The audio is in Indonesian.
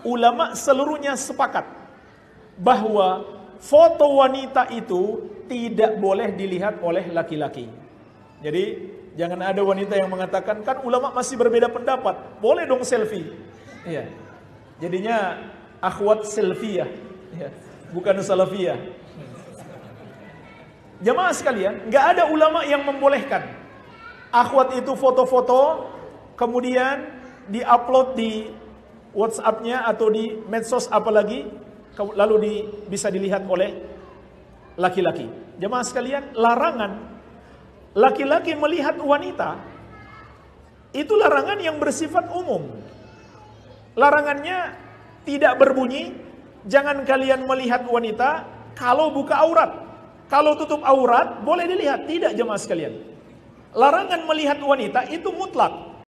ulama seluruhnya sepakat bahwa foto wanita itu tidak boleh dilihat oleh laki-laki. Jadi jangan ada wanita yang mengatakan, kan ulama masih berbeda pendapat, boleh dong selfie. Iya. Jadinya akhwat selfie ya, bukan salafiyah. Jamaah sekalian, nggak ada ulama yang membolehkan akhwat itu foto-foto kemudian diupload di WhatsApp-nya atau di medsos apalagi lalu bisa dilihat oleh laki-laki. Jamaah sekalian, larangan laki-laki melihat wanita itu larangan yang bersifat umum. Larangannya tidak berbunyi, jangan kalian melihat wanita kalau buka aurat. Kalau tutup aurat boleh dilihat, tidak jemaah sekalian. Larangan melihat wanita itu mutlak.